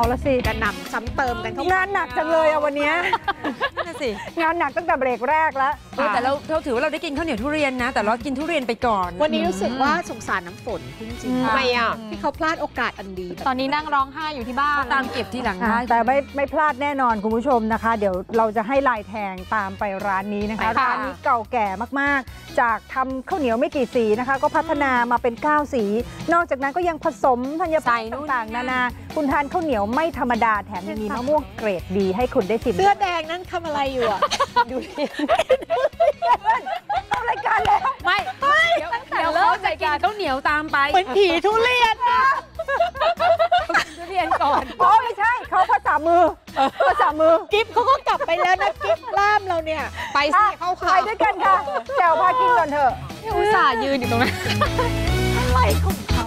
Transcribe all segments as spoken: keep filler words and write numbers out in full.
ละสิกระหน่ำซ้ำเติมกันงานหนักจังเลยอะวันนี้นั่นสิงานหนักตั้งแต่เบรกแรกแล้วแต่เราเราถือว่าเราได้กินข้าวเหนียวทุเรียนนะแต่เรากินทุเรียนไปก่อนวันนี้รู้สึกว่าสงสารน้ำฝนจริงๆทำไมอ่ะที่เขาพลาดโอกาสอันดีตอนนี้นั่งร้องไห้อยู่ที่บ้านตามเก็บที่หลังได้แต่ไม่ไม่พลาดแน่นอนคุณผู้ชมนะคะเดี๋ยวเราจะให้ลายแทงตามไปร้านนี้นะคะร้านนี้เก่าแก่มากๆจากทำข้าวเหนียวไม่กี่สีนะคะก็พัฒนามาเป็นเก้าสีนอกจากนั้นก็ยังผสมธัญพืชต่างๆนานาคุณทานข้าวเหนียวไม่ธรรมดาแถมยังมีมะม่วงเกรดดีให้คุณได้ชิมเสื้อแดงนั้นทำอะไรอยู่อ่ะดูดิทำรายการแล้วไม่เดี๋ยวเขาจะกินข้าวเหนียวตามไปเหมือนผีทุเรียนทุเรียนก่อนอ๋อไม่ใช่เขาภาษามือภาษามือกิฟเขาก็กลับไปแล้วนะกิฟล่ามเราเนี่ยไปสิเข้าไปด้วยกันค่ะแจวพากินก่อนเถอะอุตส่าห์ยืนอยู่ตรงนั้นอะไรของเขา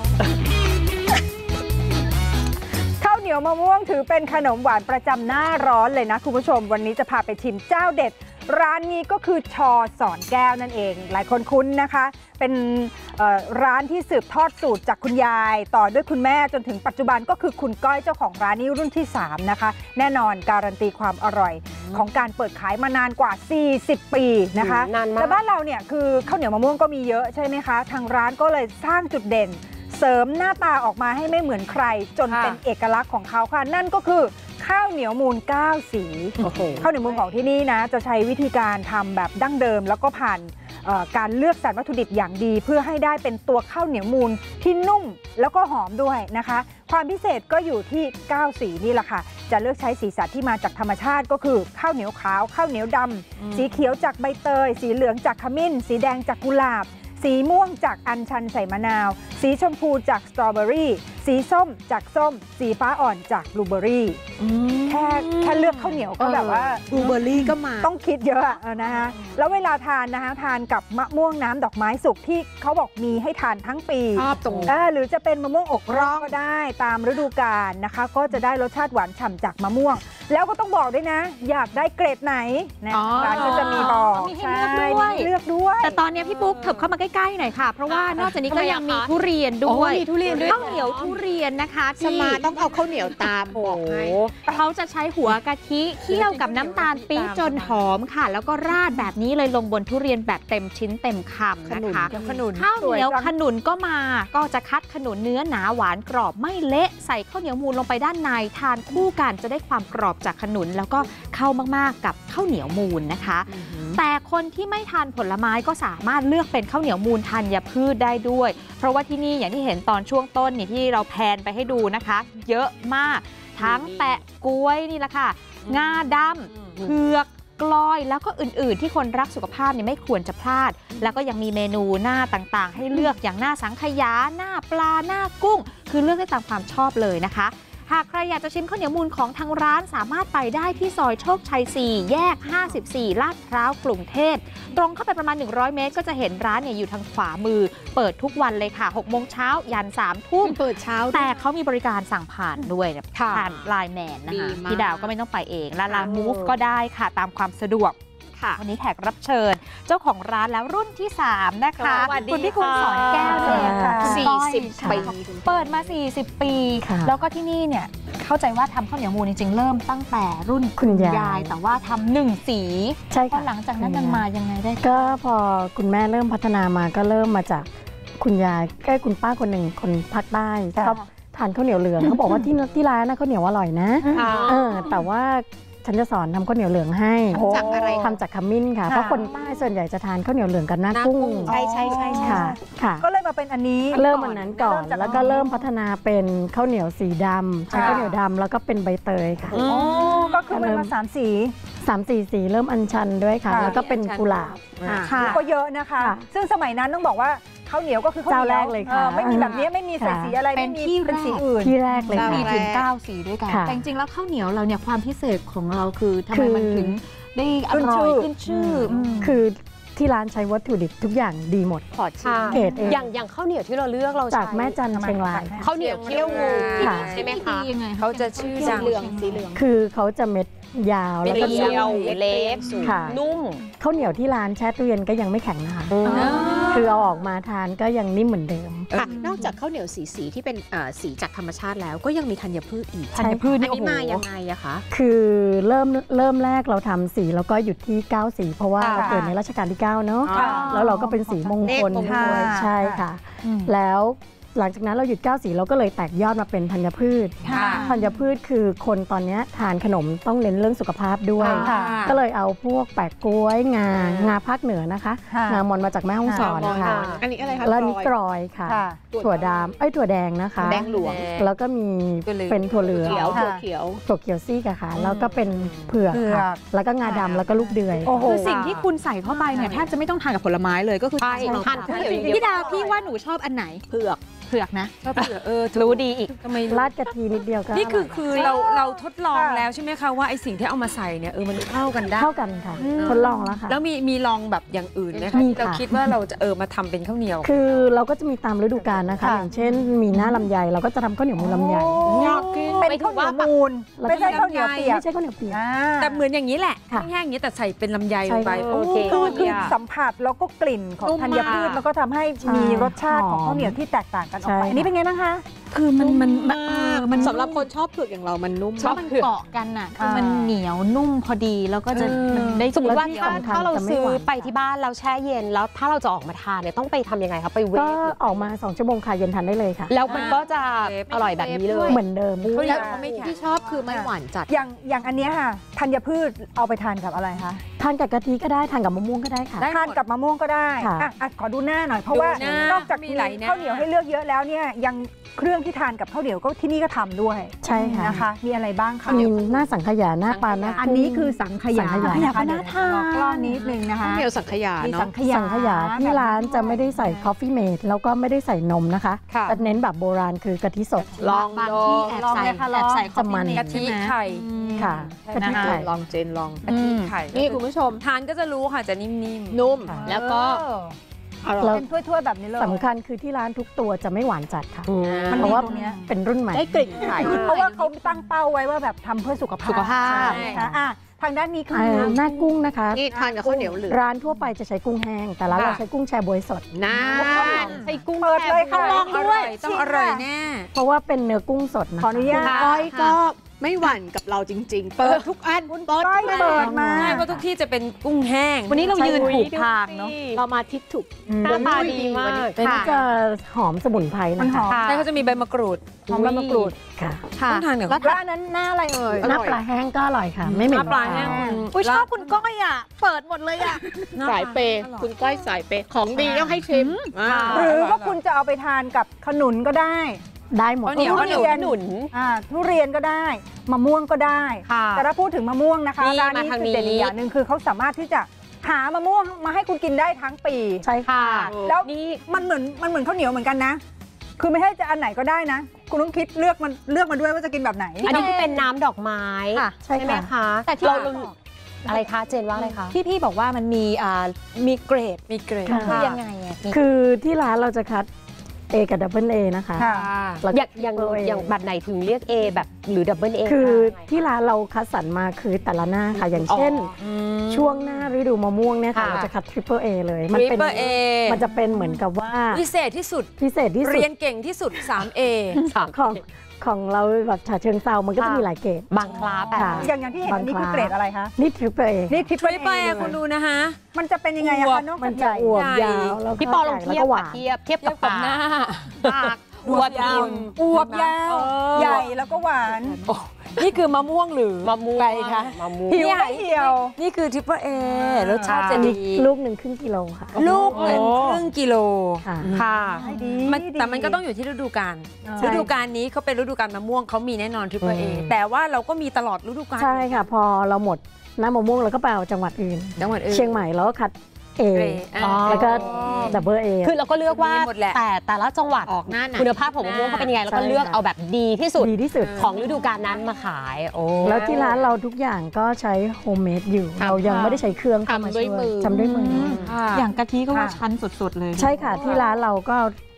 ข้าวเหนียวมะม่วงถือเป็นขนมหวานประจำหน้าร้อนเลยนะคุณผู้ชมวันนี้จะพาไปชิมเจ้าเด็ดร้านนี้ก็คือชอสอนแก้วนั่นเองหลายคนคุ้นนะคะเป็นร้านที่สืบทอดสูตรจากคุณยายต่อด้วยคุณแม่จนถึงปัจจุบันก็คือคุณก้อยเจ้าของร้านนี้รุ่นที่สามนะคะแน่นอนการันตีความอร่อยของการเปิดขายมานานกว่าสี่สิบปีนะคะและบ้านเราเนี่ยคือข้าวเหนียวมะม่วงก็มีเยอะใช่ไหมคะทางร้านก็เลยสร้างจุดเด่นเสริมหน้าตาออกมาให้ไม่เหมือนใครจนเป็นเอกลักษณ์ของเขาค่ะนั่นก็คือข้าวเหนียวมูลเก้าสีข้าวเหนียวมูลของที่นี่นะจะใช้วิธีการทำแบบดั้งเดิมแล้วก็ผ่านการเลือกสรรวัตถุดิบอย่างดีเพื่อให้ได้เป็นตัวข้าวเหนียวมูลที่นุ่มแล้วก็หอมด้วยนะคะความพิเศษก็อยู่ที่เก้าสีนี่แหละค่ะจะเลือกใช้สีสันที่มาจากธรรมชาติก็คือข้าวเหนียวขาวข้าวเหนียวดำสีเขียวจากใบเตยสีเหลืองจากขมิ้นสีแดงจากกุหลาบสีม่วงจากอัญชันใส่มะนาวสีชมพูจากสตรอเบอรี่สีส้มจากส้มสีฟ้าอ่อนจากบลูเบอรี่แค่แค่เลือกข้าวเหนียวก็แบบว่าบลูเบอรี่ก็มาต้องคิดเยอะนะคะแล้วเวลาทานนะคะทานกับมะม่วงน้ำดอกไม้สุกที่เขาบอกมีให้ทานทั้งปีชอบตรงหรือจะเป็นมะม่วงอกร่องก็ได้ตามฤดูกาลนะคะก็จะได้รสชาติหวานฉ่ำจากมะม่วงแล้วก็ต้องบอกด้วยนะอยากได้เกรดไหนนะร้านก็จะมีบอกมีให้เลือกด้วยเลือกด้วยแต่ตอนนี้พี่ปุ๊กเถิบเข้ามาใกล้ๆหน่อยค่ะเพราะว่านอกจากนี้ก็ยังมีทุเรียนด้วยมีทุเรียนด้วยข้าวเหนียวทุเรียนนะคะสมาต้องเอาข้าวเหนียวตามบอกให้เขาจะใช้หัวกะทิเคี่ยวกับน้ำตาลปี๊บจนหอมค่ะแล้วก็ราดแบบนี้เลยลงบนทุเรียนแบบเต็มชิ้นเต็มคำนะคะข้าวเหนียวขนุนก็มาก็จะคัดขนุนเนื้อหนาหวานกรอบไม่เละใส่ข้าวเหนียวมูลลงไปด้านในทานคู่กันจะได้ความกรอบจากขนุนแล้วก็เข้ามากๆกับข้าวเหนียวมูลนะคะแต่คนที่ไม่ทานผลไม้ก็สามารถเลือกเป็นข้าวเหนียวมูลธัญพืชได้ด้วยเพราะว่าที่นี่อย่างที่เห็นตอนช่วงต้นนี่ที่เราแพนไปให้ดูนะคะเยอะมากทั้งแปะกล้วยนี่แหละค่ะงาดำเผือกกลอยแล้วก็อื่นๆที่คนรักสุขภาพเนี่ยไม่ควรจะพลาดแล้วก็ยังมีเมนูหน้าต่างๆให้เลือกอย่างหน้าสังขยาหน้าปลาหน้ากุ้งคือเลือกได้ตามความชอบเลยนะคะหากใครอยากจะชิมข้าวเหนียวมูลของทางร้านสามารถไปได้ที่ซอยโชคชัยสี่แยกห้าสิบสี่ลาดพร้าวกรุงเทพตรงเข้าไปประมาณหนึ่งร้อยเมตรก็จะเห็นร้านเนี่ยอยู่ทางขวามือเปิดทุกวันเลยค่ะหกโมงเช้ายันสามทุ่มเปิดเช้าแต่เขามีบริการสั่งผ่านด้วยผ่านไลน์แมนนะคะพี่ดาวก็ไม่ต้องไปเองลาลามูฟก็ได้ค่ะตามความสะดวกวันนี้แขกรับเชิญเจ้าของร้านแล้วรุ่นที่สามนะคะคุณพี่คุณสอนแก้วเลยค่ะสี่สิบปีเปิดมาสี่สิบปีแล้วก็ที่นี่เนี่ยเข้าใจว่าทำข้าวเหนียวมูลจริงๆเริ่มตั้งแต่รุ่นคุณยายแต่ว่าทำหนึ่งสีใช่ค่ะหลังจากนั้นมันมายังไงได้ก็พอคุณแม่เริ่มพัฒนามาก็เริ่มมาจากคุณยายใกล้คุณป้าคนหนึ่งคนภาคใต้เขาทานข้าวเหนียวเหลืองเขาบอกว่าที่ที่ร้านนะข้าวเหนียวอร่อยนะเออแต่ว่าฉันจะสอนทำข้าวเหนียวเหลืองให้จากอะไรทำจากขมิ้นค่ะเพราะคนใต้ส่วนใหญ่จะทานข้าวเหนียวเหลืองกันหน้ากุ้งใช่ใช่ใช่ค่ะค่ะก็เลยมาเป็นอันนี้เริ่มอันนั้นก่อนแล้วก็เริ่มพัฒนาเป็นข้าวเหนียวสีดำใช้ข้าวเหนียวดำแล้วก็เป็นใบเตยค่ะโอ้ก็คือมันมาสามสีสามสี่สีเริ่มอัญชันด้วยค่ะแล้วก็เป็นกุหลาบก็เยอะนะคะซึ่งสมัยนั้นต้องบอกว่าข้าวเหนียวก็คือข้าวเหนียวแรกเลยค่ะไม่มีแบบนี้ไม่มีใส่สีอะไรไม่มีเป็นสีอื่นที่แรกเลยค่ะมีถึงเก้าสีด้วยกันแต่จริงๆแล้วข้าวเหนียวเราเนี่ยความพิเศษของเราคือทำไมมันถึงได้อร่อยขึ้นชื่อคือที่ร้านใช้วัตถุดิบทุกอย่างดีหมดขอชิมเกรดเองอย่างอย่างข้าวเหนียวที่เราเลือกเราจากแม่จันเชียงรายข้าวเหนียวเคี่ยวงูใช่ไหมคะเขาจะชื่อจังเหลืองสีเหลืองคือเขาจะเม็ดยาวแล้วก็เล็กเล็กนุ่มข้าวเหนียวที่ร้านแช่ตู้เย็นก็ยังไม่แข็งนะคะคือเอาออกมาทานก็ยังนิ่มเหมือนเดิมค่ะ นอกจากข้าวเหนียวสีสีที่เป็นเอ่อสีจากธรรมชาติแล้วก็ยังมีธัญพืชอีกธัญพืชอันนี้มายังไงอะคะคือเริ่มเริ่มแรกเราทำสีแล้วก็หยุดที่เก้าสีเพราะว่าค่ะเราเกิดในรัชกาลที่เก้าเนาะค่ะแล้วเราก็เป็นสีมงคลเลขมงคลด้วยใช่ค่ะอืมแล้วหลังจากนั้นเราหยุดเก้าสีเราก็เลยแตกยอดมาเป็นธัญพืชค่ะธัญพืชคือคนตอนนี้ทานขนมต้องเน้นเรื่องสุขภาพด้วยค่ะก็เลยเอาพวกแปะกล้วยงา งาภาคเหนือนะคะค่ะงามอนมาจากแม่ฮ่องสอนงามอนค่ะอันนี้อะไรคะแล้วนี่กกรรอยอยค่ะค่ะถั่วดำไอ้ยถั่วแดงนะคะแดงหลวงแล้วก็มีถั่วเหลืองเป็นถั่วเหลืองเขียวค่ะถั่วเขียวถั่วเขียวซีกอะค่ะ แล้วก็เป็นเผือกเผือกค่ะ แล้วก็งาดำแล้วก็ลูกเดือยโอ้โหคือสิ่งที่คุณใส่เข้าไปเนี่ยแทบจะไม่ต้องทานกับผลไม้เลยก็คือใช่ทานทานข้าวเหนียวอย่างเดียวพี่ดาวพี่ว่าหนูชอบอันไหนเผือกเผือกนะชอบเผือกเออรู้ดีอีกทำไมราดกะทินิดเดียวก็นี่คือร่ยคือเราเราทดลองแล้วใช่ไหมคะว่าไอสิ่งที่เอามาใส่เนี่ยเออมันเข้ากันได้เข้ากันค่ะทดลองแล้วค่ะแล้วมีมีลองแบบอย่างอื่นไหมคะมีที่เราค่ะคิดว่าเราจะเออมาทำเป็นข้าวเหนียวคือเราก็จะมีตามฤดูกาลนะคะค่ะอย่างเช่น มีหน้าลำไยเราก็จะทำข้าวเหนียวมูลลำไยอยากกินเป็นข้าวเหนียวมูลแล้วก็ไม่ใช่ข้าวเหนียวเปียกไม่ใช่ข้าวเหนียวเปียกอ่าแต่เหมือนอย่างนี้แหละค่ะแห้งๆอย่างนี้แต่ใส่เป็นลำไยลงไปใช่โอ้ค่ะคือคืออะสัมผัสแล้วก็กลิ่นของนุ่มธัญพืชมากมันก็ทำให้ใช่มีรสชาติของหอมข้าวเหนียวที่แตกต่างกันออกไปใช่อันนี้เป็นไงบ้างคะคือมันมันมากมันสำหรับคนชอบเผือกอย่างเรามันนุ่มชอบมันเกาะกันน่ะคือมันอ่าเหนียวนุ่มพอดีแล้วก็จะเออมันได้สมมติว่าที่ถ้าสำคัญถ้าเราจะไม่ซื้อหวานไปที่บ้านเราแช่เย็นแล้วถ้าเราจะออกมาทานเนี่ยต้องไปทำยังไงคะไปเวก็ฟออกมาสองชั่วโมงค่ะเย็นทานได้เลยค่ะแล้วมันก็จะเวฟอร่อยแบบนี้เลยเหมือนเดิมข้าวเหนียวแล้วเขาไม่แข็งที่ชอบคือไม่หวานจัดอย่างอย่างอันเนี้ยค่ะธัญพืชเอาไปทานกับอะไรคะทานกับกะทิก็ได้ทานกับมะม่วงก็ได้ค่ะได้ทานกับมะม่วงก็ได้ค่ะอ่ะอ่ะขอดูหน้าหน่อยเพราะว่าดูหน้านอกจากมีมีหลายหน้าข้าวเหนียวให้เลือกเยอะแล้วเนี่ยยังเครื่องที่ทานกับข้าวเหนียวก็ที่นี่ก็ทำด้วยใช่ค่ะนะคะ มีอะไรบ้างคะมีหน้าสังขยาหน้าปลาหน้าอันนี้คือสังขยาสังขยานะคะเดี๋ยวรอกล้องนิดนึงนะคะข้าวเหนียวสังขยามีเนาะสังขยาสังขยาที่ร้านจะไม่ได้ใส่ coffee mate แล้วก็ไม่ได้ใส่นมนะคะค่ะแต่เน้นแบบโบราณคือกะทิสดลองบางดูที่แอบลองใส่เลยค่ะลแอองบใส่จะมันคอฟฟี่เมกะทิไข่ค่ะใช่กะทินะคะไข่ลองเจนลองกะทิไข่นี่คุณผู้ชมทานก็จะรู้ค่ะจะนิ่มนุ่มค่ะแล้วก็เอออร่แล้อวยเป็นถ้วยๆแบบนี้เลยสำคัญคือที่ร้านทุกตัวจะไม่หวานจัดค่ะมันเพดีราะว่าตรงเนี้ยเป็นรุ่นใหม่ได้กลิ่นไข่เพราะว่าเขาตั้งเป้าไว้ว่าแบบทำเพื่อสุขภาพสุขภาพใช่ค่ะอ่ะทางด้านนี้คืออ่าหน้ากุ้งนะคะนี่ทานกับข้าวเหนียวเหลืองร้านทั่วไปจะใช้กุ้งแห้ง แต่ร้านเราใช้กุ้งแชบวยสดน่าใส่กุ้งเปิดเลยค่ะๆลองด้วยต้องอร่อยแน่เพราะว่าเป็นเนื้อกุ้งสดนะขออนุญาตก้อยก็ไม่หวั่นกับเราจริง ๆ เปิดทุกอันเปิดก้อยทุกอันเปิดมาใช่เพราะทุกที่จะเป็นกุ้งแห้งวันนี้เรายืนถูกทางเนาะเรามาทิศถูกอืมหน้าตาดีมากเป็นจะหอมสมุนไพรมันนะหคะอมใช่เขาจะมีใบมะกรูดหอมใบมะกรูดค่ะค่ะต้องทานกับแล้วอันนั้นหน้าอะไรเอ่ยหน้าปลาแห้งก็อร่อยค่ะ ไม่เหม็นน้ำปลาแห้งคาวอุ้ยชอบคุณก้อยอ่ะ เปิดหมดเลยอ่ะสายเปย์คุณก้อยสายเปย์ของดีต้องให้ชิมอ่าหรือว่าคุณจะเอาไปทานกับขนุนก็ได้ได้หมดข้าวเหนียวทุข้าวเหนียวเรียนหนุนอ่าทุเรียนก็ได้มะม่วงก็ได้ค่ะแต่ถ้าพูดถึงมะม่วงนะคะนี่ร้านนี้มาทางจุดเด่นนี้อีกอย่างหนึ่งคือเขาสามารถที่จะหามะม่วงมาให้คุณกินได้ทั้งปีใช่ค่ะค่ะแล้วนี่มันเหมือนมันเหมือนข้าวเหนียวเหมือนกันนะ คือไม่ใช่จะอันไหนก็ได้นะ คุณต้องคิดเลือกมันเลือกมาด้วยว่าจะกินแบบไหนอันนี้คือเป็นน้ำดอกไม้ค่ะใช่ไหมค่ะคะแต่ที่เราอะไรคะเจนว่าอะไรคะที่พี่บอกว่ามันมีอ่ามีเกรดมีเกรดค่ะคือยังไงอ่ะมีคือที่ร้านเราจะคัด A กับ Double A นะคะค่ะแล้วอก็ย่างอย่าง Triple A อย่างแบบไหนถึงเรียก A แบบหรือ ดับเบิล A คือได้ที่ร้านเราคัดสรรมาคือแต่ละหน้าค่ะ อย่างเช่น ช่วงหน้าฤดูมะม่วงเนี่ยค่ะค่ะเราจะคัด Triple A เลยมัมันเป็เป็น นเอมันจะเป็นเหมือนกับว่าพิเศษที่สุดพิเศษที่สุดเรียนเก่งที่สุด ทรี เอสามของของเราแบบฉะเชิงเซามันก็จะค่ะมีหลายเกรดบางคลาแบบค่ะอย่างอย่างที่เห็นอันนี้คือเกรดอะไรคะนี่ Triple A นี่ทิปทริปเปอร์เอคุณดูนะคะมันจะเป็นยังไงอะอวบคะนอกมัจาน กใหจะญ่อวบใหญ่ยาวแล้วก็พี่ปอลองใหญ่เทียแล้บวก็หวาค่ะนเทียบเทียบเทียกับบ กับปาหน้ากปากอวบยาวอวบยาวเออใหญ่แล้วก็หวานโอ้นี่คือมะม่วงหรือมะม่วงไก่คะมะม่วงหิวไม่เหี่ยวนี่คือทริปเปอร์เอรสชาติจะอันนี้ดีลูกหนึ่งครึ่งกิโลค่ะลูกหนึ่งครึ่งกิโลค่ะค่ะดีมันแต่มันก็ต้องอยู่ที่ฤดูกาลใช่ฤดูกาลนี้เขาเป็นฤดูกาลมะม่วงเขามีแน่นอนทริปเปอร์เออืมแต่ว่าเราก็มีตลอดฤดูกาลใช่ค่ะ พอเราหมดน้ำมะม่วงเราก็ไปเอาจังหวัดอื่นจังหวัดอื่นเชียงใหม่เราก็คัด A เกรดอ่าแล้วก็ ดับเบิลเอคือเราก็เลือกว่ามีหมดแหละแต่แต่ละจังหวัดออกหน้าไหนคุณภาพของมะม่วงเขาเป็นยังไงแล้วก็ใช่เลือกค่ะเอาแบบดีที่สุดดีที่สุดของฤดูกาลนั้นมาขายโอ้แล้วที่ร้านเราทุกอย่างก็ใช้โฮมเมดอยู่ทำเรายังไม่ได้ใช้เครื่องเข้ามาทำด้วยช่วยมือทำด้วยมืออค่ะอย่างกะทิก็ว่าค่ะชั้นสุดๆเลยใช่ค่ะที่ร้านเราก็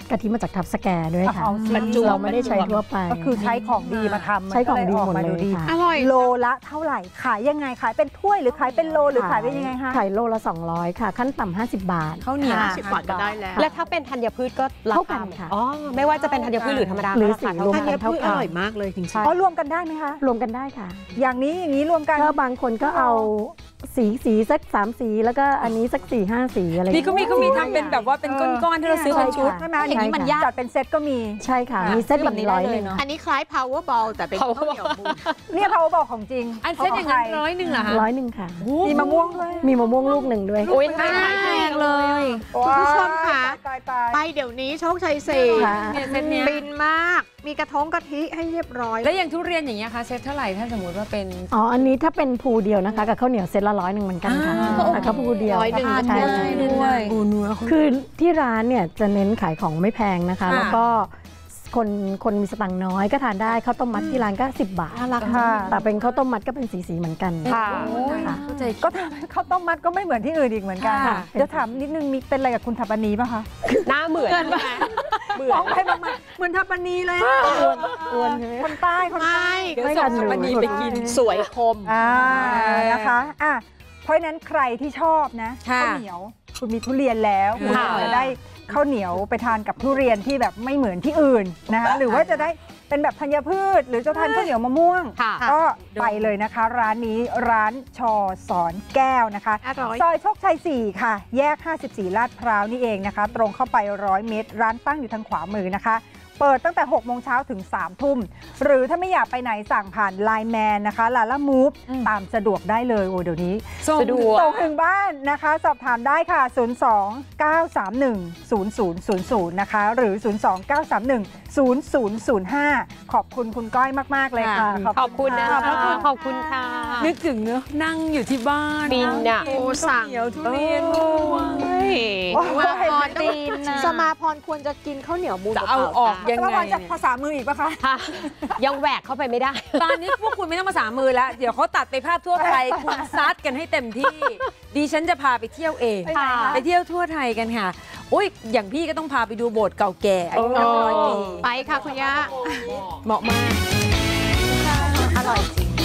กะทิมาจากทับสแกด้วยค่ะเอาสิบรรจุเราไม่ได้ใช้ทั่วไปก็คือใช้ของดีมาทำใช้ของดีหมดนก็เลยออกาดีค่ะอร่อยโลละเท่าไหร่ขายยังไงขายเป็นถ้วยหรือขายเป็นโลหรือขายเป็นยังไงคะขายโลละสองร้อยค่ะ ขั้นต่ำห้าสิบบาทข้าวเหนียวค่ะสิบบาทก็ได้แล้วและถ้าเป็นธัญพืชก็ราเท่ากัคานค่ะอ๋อไม่ว่าจะเป็นธัญพืชหรือธรรมดาหรือก็ราสีคาร เท่าวมกันธัญพืชอร่อยมากเลยจริงอ๋อรวมกันได้ไหมคะรวมกันได้ค่ะอย่างนี้อย่างนี้รวมกันก็บางคนก็เอาสีสีสักสามสีแล้วก็อันนี้สักสี่ห้าสีอะไรนี่ก็มีก็มีทำเป็นแบบว่าเป็นก้อนๆที่เราซื้อเป็นชุดใช่ไหมอย่างนี้มันยากจัดเป็นเซตก็มีใช่ค่ะ มีเซตแบบนี้ร้อยหนึ่งๆ อันนี้คล้าย powerball แต่เป็นข้าวเหนียวมูนเนี่ยเขาบอกของจริงอันเซ็ตอย่างนั้นร้อยหนึ่งเหรอคะร้อยหนึ่งค่ะมีมะม่วงด้วยมีมะม่วงลูกหนึ่งด้วยอุ้ยไม่แพงเลย คุณผู้ชมคะตายตายไปเดี๋ยวนี้โชคชัยสี่ค่ะเนี่ยเซ็ตเนี้ยบินมาก มีกระทงกะทิให้เรียบร้อยแล้วอย่างทุเรียนอย่างเงี้ยคะเซ็ตเท่าไหร่ถ้าสมมติว่าเป็นอ๋อ อันนี้ถ้าเป็นภูเดียวนะคะ กับข้าวเหนียวเซตละร้อยหนึ่งเหมือนกันค่ะอ่าแต่ก็ภูเดียวร้อยหนึ่งใช่ได้ใช่ด้วย โอ้เนื้อเขาคือที่ร้านเนี่ยจะเน้นขายของไม่แพงนะคะค่ะแล้วก็คนคนมีสตังค์น้อยก็ทานได้ข้าวต้มมัดที่ร้านก็สิบบาทน่ารักค่ะแต่เป็นข้าวต้มมัดก็เป็นสีสีๆเหมือนกันค่ะค่ะเข้าใจก็ทำข้าวต้มมัดก็ไม่เหมือนที่อื่นอีกเหมือนกันค่ะเดี๋ยวถามนิดนึงมีเป็นอะไรกับคุณทัปปานีป่ะคะหน้าเหมือนเหมือมอน งไปมองมาเหมือนทัปปานีเลยอะอ้วนใช่ไหมคนใต้คนใต้เดี๋ยวส่งวันนี้ไปกินสวยคมอ่านะคะอ่ะเพราะฉะนั้นใครที่ชอบนะค่ะข้าวเหนียวคุณมีทุเรียนแล้วคุณค่ะจะได้ข้าวเหนียวไปทานกับทุเรียนที่แบบไม่เหมือนที่อื่นนะคะหรือว่าจะได้เป็นแบบธัญพืช หรือจะทานข้าวเหนียวมะม่วงค่ะก็ไปเลยนะคะ ร้านนี้ร้านชอสอนแก้วนะคะอร่อยซอยโชคชัยสี่ค่ะ แยก ห้าสิบสี่ ลาดพร้าวนี่เองนะคะ ตรงเข้าไปร้อยเมตร ร้านตั้งอยู่ทางขวามือนะคะ เปิดตั้งแต่หกโมงเช้าถึงสามทุ่ม หรือถ้าไม่อยากไปไหนสั่งผ่านไลน์แมนนะคะลาล่ามูฟตามสะดวกได้เลยโอ้เดี๋ยวนี้ส่งสะดวกส่งถึงบ้านนะคะ สอบถามได้ค่ะ ศูนย์ สอง เก้า สาม หนึ่ง ศูนย์ ศูนย์ ศูนย์ ศูนย์ นะคะ หรือ ศูนย์ สอง เก้า สาม หนึ่ง ศูนย์ ศูนย์ ศูนย์ ห้า ขอบคุณคุณก้อยมาก ๆ เลยค่ะขอบคุณนะคะขอบคุณค่ะนึกถึงเนอะนั่งอยู่ที่บ้านฟินอะโอ้สั่งเหนียวทุเรียนมะม่วงโอ้สมาพรยสมาพรควรจะกินข้าวเหนียวมูนจะเอาออกยังแล้วไงมันจะภาษามืออีกปะคะค่ะยังแหวกเข้าไปไม่ได้ตอนนี้พวกคุณไม่ต้องมาสามมือแล้ว เดี๋ยวเขาตัดไปภาพทั่วไทย คุณซัดกันให้เต็มที่ ดิฉันจะพาไปเที่ยวเองไปไหนคะไปเที่ยวทั่วไทยกันค่ะอุ้ยอย่างพี่ก็ต้องพาไปดูโบสถ์เก่าแก่อายุนับร้อยปีไปค่ะคุณย่าเหมาะมากอร่อยจริง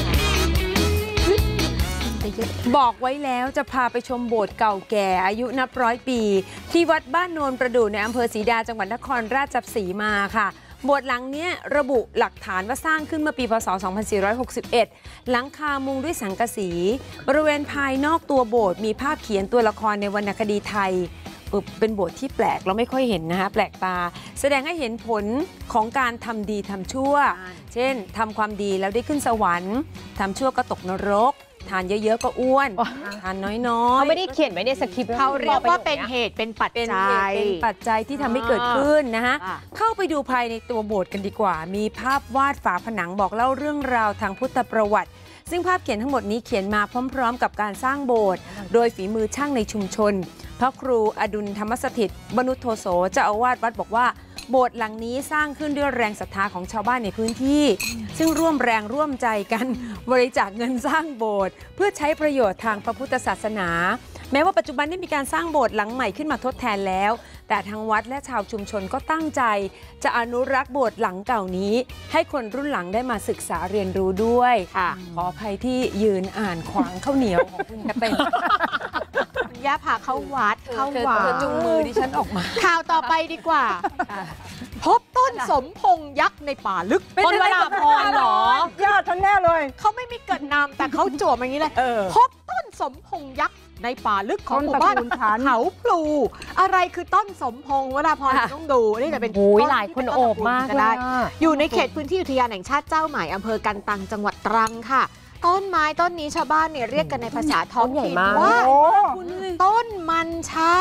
บอกไว้แล้วจะพาไปชมโบสถ์เก่าแก่อายุนับร้อยปี ที่วัดบ้านโนนประดู่ในอำเภอศรีดาจังหวัดนครราชสีมาค่ะ โบสถ์หลังเนี้ยระบุหลักฐานว่าสร้างขึ้นเมื่อปีพ.ศ. สองพันสี่ร้อยหกสิบเอ็ด หลังคามุงด้วยสังกะสี บริเวณภายนอกตัวโบสถ์มีภาพเขียนตัวละครในวรรณคดีไทยเออเป็นโบสถ์ที่แปลกเราไม่ค่อยเห็นนะคะแปลกตา แสดงให้เห็นผลของการทำดีทำชั่ว เช่นทำความดีแล้วได้ขึ้นสวรรค์ทำชั่วก็ตกนรก ทานเยอะๆก็อ้วน ทานน้อยๆเขาไม่ได้เขียนไว้ในสคริปต์เขาเรียกว่าเป็นเหตุเป็นปัจเป็นจัเหตุยเป็นปัจจัยที่ทำให้เกิดขึ้นนะคะอ่าเข้าไปดูภายในตัวโบสถ์กันดีกว่า มีภาพวาดฝาผนังบอกเล่าเรื่องราวทางพุทธประวัติ ซึ่งภาพเขียนทั้งหมดนี้เขียนมาพร้อมๆ กับการสร้างโบสถ์โดยฝีมือช่างในชุมชน พระครูอดุลธรรมสถิตบนุตโทโสเจ้าอาวาสวัดบอกว่าโบสถ์หลังนี้สร้างขึ้นด้วยแรงศรัทธาของชาวบ้านในพื้นที่ ซึ่งร่วมแรงร่วมใจกันบริจาคเงินสร้างโบสถ์เพื่อใช้ประโยชน์ทางพระพุทธศาสนา แม้ว่าปัจจุบันได้มีการสร้างโบสถ์หลังใหม่ขึ้นมาทดแทนแล้ว แต่ทางวัดและชาวชุมชนก็ตั้งใจจะอนุรักษ์โบสถ์หลังเก่านี้ ให้คนรุ่นหลังได้มาศึกษาเรียนรู้ด้วยค่ะขออภัยที่ยืนอ่านขวางข้าวเหนียวของคุณกระเต็นคุณย่าพาเข้าวัดเข้าเธอวัดเธอจุงมือดิฉันออกมาข่าวต่อไปดีกว่า พบต้นสมพงษ์ยักษ์ในป่าลึกต้นวราพรเหรอญาติฉันแน่เลยเขาไม่มีเกิดนามแต่เขาจั่วมาอย่างนี้เลยเออพบต้นสมพงษ์ยักษ์ในป่าลึกของหมู่ต้นตระบ้านกูลฉันเขาพลูอะไรคือต้นสมพงษ์เวลาพรค่ะต้องดูนี่จะเป็นโอ้ยต้หลายคนโอบมากก็เลได้ยอะอยู่ในเขตพื้นที่อุทยานแห่งชาติเจ้าหมายอำเภอกันตังจังหวัดตรังค่ะ ต้นไม้ต้นนี้ชาวบ้านเนี่ยเรียกกันในภาษาท้องต้นใหญ่ถิ่นมากว่าโอ้ต้นมันช้าง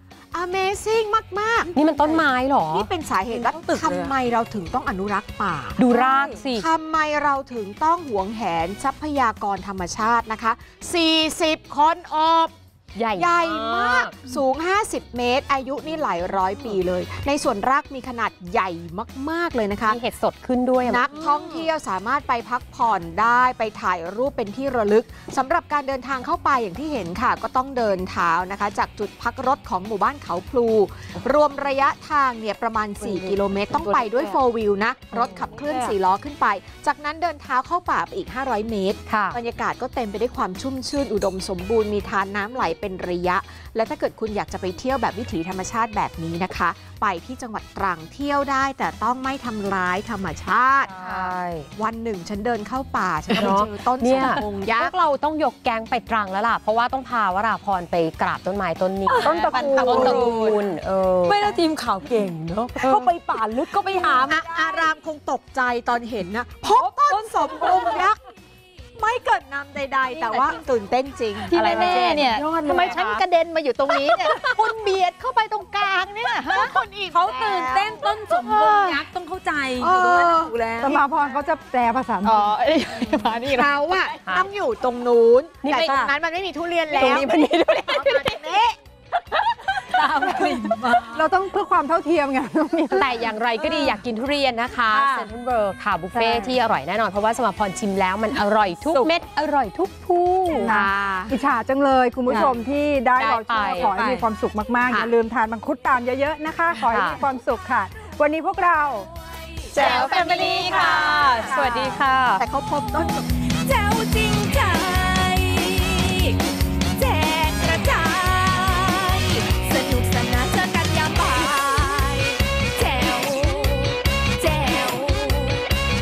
Amazing มากนี่มันต้นไม้เหรอๆ นี่เป็นสาเหตุว่าทั้งตึกเลยอะทำไมเราถึงต้องอนุรักษ์ป่าดูรากสิทำไมเราถึงต้องหวงแหนทรัพยากรธรรมชาตินะคะ สี่สิบ คนอบใหญ่ใหญ่มากมากสูง ห้าสิบ เมตร อายุนี่หลายร้อยปีเลย ในส่วนรากมีขนาดใหญ่มากๆเลยนะคะมีเห็ดสดขึ้นด้วยอะนักท่องเที่ยวสามารถไปพักผ่อนได้ไปถ่ายรูปเป็นที่ระลึกสำหรับการเดินทางเข้าไปอย่างที่เห็นค่ะ ก็ต้องเดินเท้านะคะ จากจุดพักรถของหมู่บ้านเขาพลู รวมระยะทางเนี่ยประมาณ สี่ กิโลเมตร ต้องไปด้วยโฟร์วิวนะ รถขับเคลื่อนสี่ล้อขึ้นไป จากนั้นเดินเท้าเข้าป่าไปอีก ห้าร้อย เมตรค่ะบรรยากาศก็เต็มไปด้วยความชุ่มชื่นอุดมสมบูรณ์มีทานน้ำไหลเป็นระยะ และถ้าเกิดคุณอยากจะไปเที่ยวแบบวิถีธรรมชาติแบบนี้นะคะ ไปที่จังหวัดตรังเที่ยวได้ แต่ต้องไม่ทำร้ายธรรมชาติใช่วันหนึ่งฉันเดินเข้าป่า ฉันก็ไปเนอะเจอต้นเนี่สยมพงยัพกวษ์กเราต้องยกแก๊งไปตรังแล้วล่ะ เพราะว่าต้องพาวราพรไปกราบต้นไม้ต้นนี้ต้นตระกูลต้นตระกูลเออไม่แล้วทีมข่าวเก่งเนาะเข้าไปป่าลึกก็ไปหาอ่ะอารามคงตกใจตอนเห็นนะพบต้นสมพงยักษ์ไม่เกิดนำใด ๆ แต่ว่าตื่นเต้นจริงที่อะไระแน่ๆเนี่ยยอดเลยทำไมฉันกระเด็นมาอยู่ตรงนี้เนี่ยคุณเบียดเข้าไปตรงกลางเนี่ยฮะคนอีกเขาตื่นเต้นต้นสมพงษ์ยักษ์ต้องเข้าใจอยู่ตรงนั้นถูกแล้วสมาพรเขาจะแปลภาษาอ๋อเอ้ยมานี่นะเราอะต้องอยู่ตรงนู้นนี่แต่ไปตรงนั้นมันไม่มีทุเรียนแล้วตรงนี้มันมีด้วยประมาณนี้ตามกลิ่นมาเราต้องเพื่อความเท่าเทียมไงน้องมิ้นแต่อย่างไรก็ดีอยากกินทุเรียนนะคะค่ะเซนทรัลเวิลด์ค่ะบุฟเฟ่ใช่ที่อร่อยแน่นอน เพราะว่าสมาพรชิมแล้วมันอร่อยทุกสุกเม็ด อร่อยทุกภูค่ะอิจฉาจังเลยคุณผู้ชมที่ได้ได้เราเชื่อไปขอให้มีความสุขมากๆค่ะอย่าลืมทานมังคุดตามเยอะๆนะคะ ขอให้ค่ะมีความสุขค่ะ วันนี้พวกเราแจ๋วแฟมิลี่ค่ะ สวัสดีค่ะแต่เขาพบต้น